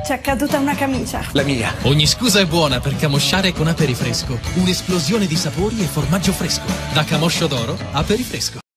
C'è caduta una camicia. La mia. Ogni scusa è buona per camosciare con Aperifresco. Un'esplosione di sapori e formaggio fresco. Da Camoscio d'Oro, Aperifresco.